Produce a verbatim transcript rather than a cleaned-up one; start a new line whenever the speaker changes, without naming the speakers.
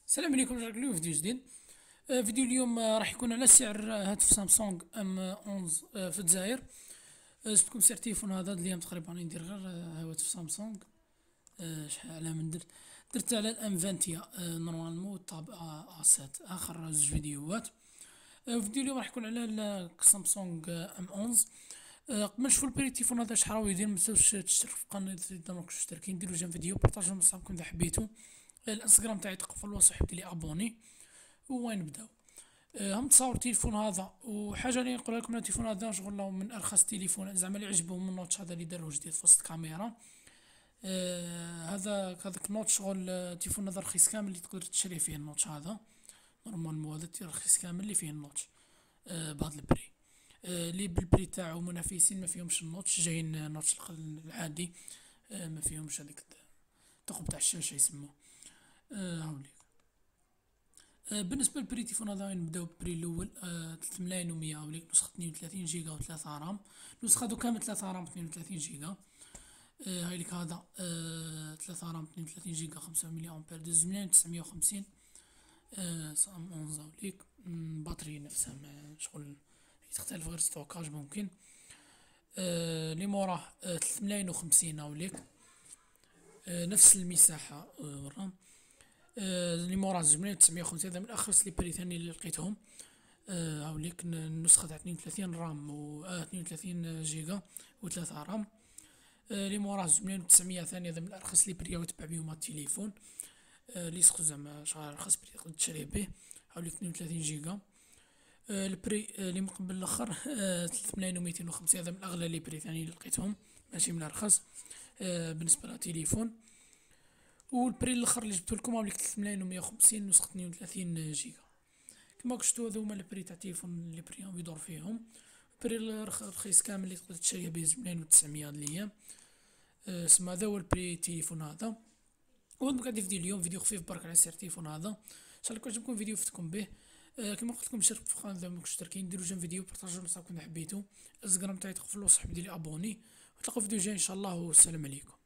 السلام عليكم، رجعنا اليوم فيديو جديد. آه، فيديو اليوم آه، راح يكون على سعر آه، هاتف سامسونج ام احداش آه، في الجزائر. آه، جبتكم سعر التليفون هذا اليوم تقريبا راني ندير غير آه، هواتف سامسونج. آه، شحال على من درت درت على الام عشرين آه، نورمالمون طاب ا سبعة اخر زوج فيديوهات. آه، فيديو اليوم راح يكون على ال- سامسونج آه، ام احداش. آه، قبل ما نشوفوا البري التليفون هذا شحال راهو يدير، متنساوش تشتركوا في القناه اذا ماكنتوش مشتركين، ديروا جيم فيديو، بارطاجيو مع صحابكم اذا حبيتوا. آه، الانستغرام تاعي تقفل وصاحب لي ابوني. وين نبداو؟ آه، هم تصاور التليفون هذا، وحاجه اللي نقولها لكم، التليفون هذا شغل له من ارخص التليفونات، زعما اللي عجبهم النوتش هذا اللي داروه جديد في وسط الكاميرا. آه هذا هذاك النوتش شغل آه، التليفون هذا رخيص كامل اللي تقدر تشري فيه النوتش هذا. نورمالمون هذا رخيص كامل اللي فيه النوتش آه بهذا البري. آه اللي بالبري تاعو منافسين ما فيهمش النوتش، جايين آه، نوتش العادي. آه ما فيهمش هذيك الثقب تاع الشاشه يسموه. آه هاوليك. آه، بالنسبة للبري تيفون هذا نبداو بالبري الأول، آه ثلاثة ملايين ومية هاوليك، نسخة اثنين وثلاثين جيجا وثلاثة رام. النسخة هذو كامل ثلاثة رام اثنين وثلاثين جيجا. آه هايليك هذا آه ثلاثة رام اثنين وثلاثين جيجا خمسة ملي أمبير دوز ملايين وتسعمية وخمسين. آه صام اونز هاوليك. باتري نفسها ما شغل تختلف غير ستوكاج ممكن. آه لي موراه آه ثلاثة ملايين وخمسين هاوليك. آه نفس المساحة آه الرام. آه لي موراه زوج ملايين وتسعمية وخمسين، هذا من أخرس لي بري ثاني اللي لقيتهم. آه، هاوليك النسخة تاع اثنين وثلاثين رام و آه اثنين وثلاثين جيجا و3 رام. آه لي موراه زوج ملايين وتسعمية ثاني، هذا من الأرخص لي بري يتبع بيهم هاد التليفون. آه لي سخو زعما شغال أرخص بري تقدر تشريه به. هاوليك اثنين وثلاثين جيجا. آه البري آه لي من قبل الآخر آه ثلاثة ملايين وميتين وخمسين، هذا من أغلى لي بري ثاني اللي لقيتهم، ماشي من الأرخص آه بالنسبة للتليفون. والبري الآخر اللي جبتو لكم هاوليك ثلاثة ملايين ومية وخمسين، نسخة اثنين وثلاثين جيجا. كما قلتو هذو هما البري تاع التليفون اللي بريهم يدور فيهم. بري الرخيص كامل اللي تقدر تشريه به زوج ملايين وتسعمية هاد الايام. أه سما هذا هو البري التليفون هذا. وهذا قاعد فيديو اليوم، فيديو خفيف برك على سعر التليفون هذا. ان شاء الله عجبكم الفيديو فدتكم به. أه كما قلت لكم شاركوا في القناه اذا ماكنتوش مشتركين، ديروا جيم فيديو، بارطاجيو مع صحابكم اذا حبيتوا. الانستغرام تاعي تقفلوا وصاحبي ديري ابوني، ونتلاقاو في فيديو جاي ان شاء الله، والسلام عليكم.